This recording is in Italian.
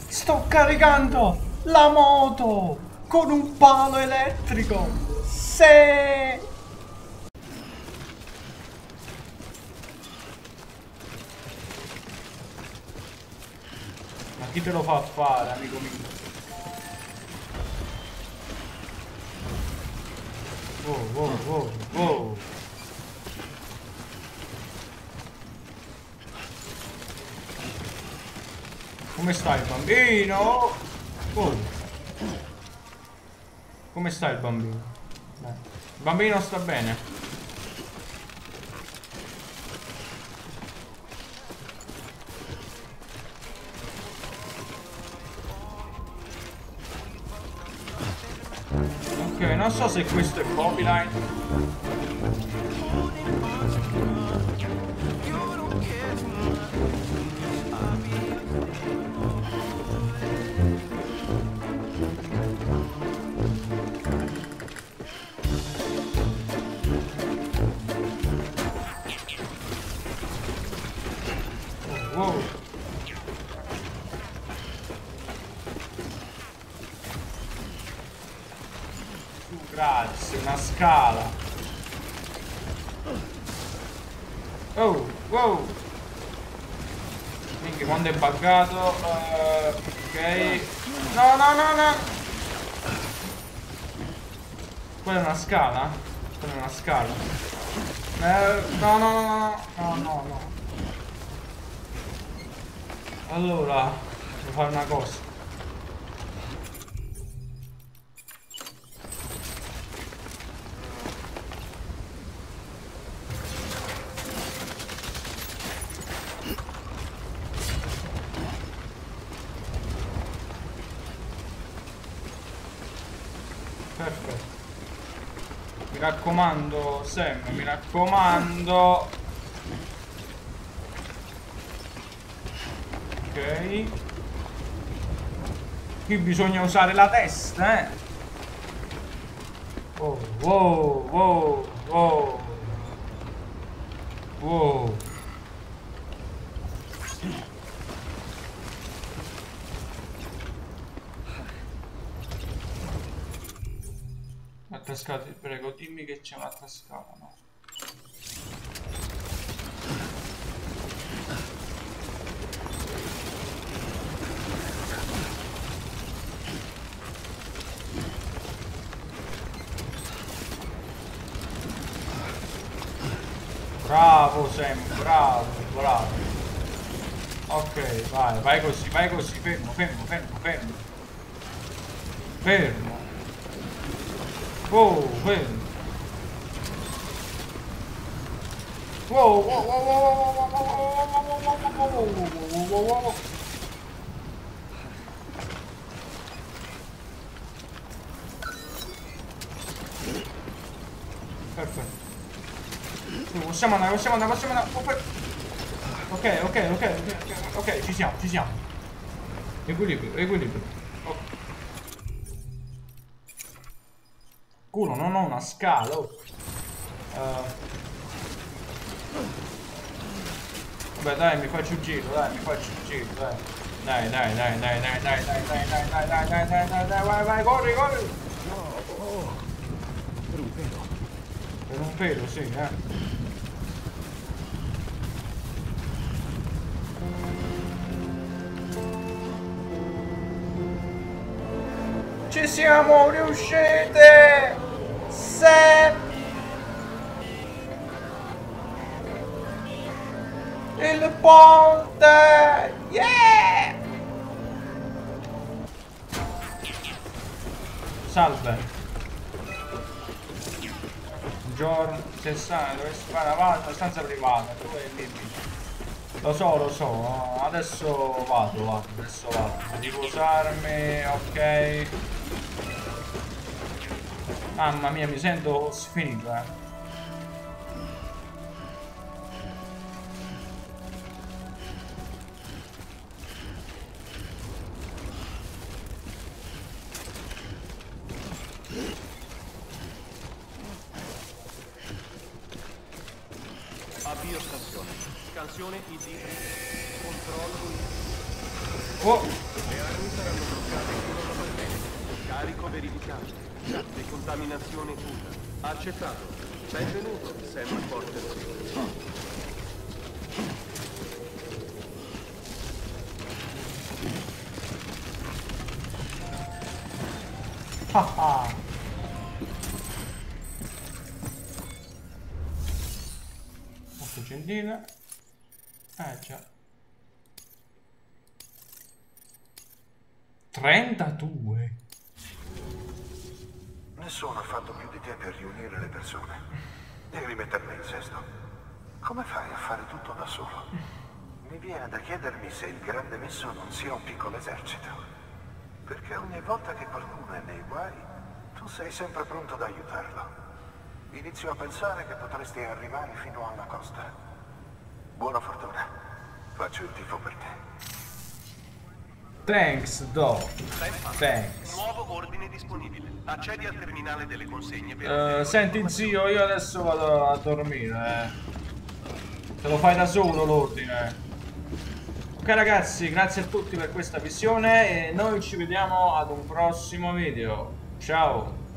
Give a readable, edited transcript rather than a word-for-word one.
Sto caricando la moto con un palo elettrico. Se ma chi te lo fa fare, amico mio? Wow, wow, wow, wow. Come sta il bambino? Oh. Come sta il bambino? Il bambino sta bene. Ok, non so se questo è copyright. Wow. Grazie, una scala. Oh, wow. Minchia, quando è buggato. Ok. No, no, no, no. Quella è una scala? Quella è una scala. No, no, no, no, no, no, no. Allora, devo fare una cosa. Perfetto. Mi raccomando, Sam, mi raccomando. Ok. Qui bisogna usare la testa, eh. Oh, wow, wow, wow. Wow. Attascati, prego, dimmi che c'è un'altra scala, no? Bravo Sam, bravo, bravo. Ok, vai così, fermo, fermo, fermo, fermo. Fermo. Oh, fermo. Wow, wow, wow, wow, wow, wow, wow, wow. Perfetto. Possiamo andare, possiamo andare, possiamo andare. Ok, ok, ok, ok, ok, ci siamo, ci siamo. Equilibrio, equilibrio. Oh. Culo, non ho una scala. Oh. Vabbè, dai, mi faccio un giro, dai, mi faccio un giro, dai. Dai, dai, dai, dai, dai, dai, dai, dai, dai, dai, dai, dai, dai, dai, dai, vai, vai, corri, corri. No, oh, per un pelo. Per un pelo, sì, Ci siamo riusciti! Se il ponte! Yeah! Salve. Buongiorno, 60, dovresti fare una stanza privata, dove è lì? Lo so, adesso vado, adesso vado. Riposarmi, ok. Mamma mia, mi sento sfinito, Avvio scansione. Scansione ID. Controllo. Oh! Carico verificato. Decontaminazione pura. Accettato. Benvenuto, Sam Porter. Ah ah. 8 centine. Già. 32. Nessuno ha fatto più di te per riunire le persone. Devi rimettermi in sesto. Come fai a fare tutto da solo? Mi viene da chiedermi se il grande messo non sia un piccolo esercito. Perché ogni volta che qualcuno è nei guai, tu sei sempre pronto ad aiutarlo. Inizio a pensare che potresti arrivare fino alla costa. Buona fortuna. Faccio il tifo per te. Thanks, Doc. Thanks. Nuovo ordine disponibile. Accedi al terminale delle consegne per... Senti zio, io adesso vado a dormire. Te lo fai da solo l'ordine. Ok ragazzi, grazie a tutti per questa visione e noi ci vediamo ad un prossimo video. Ciao.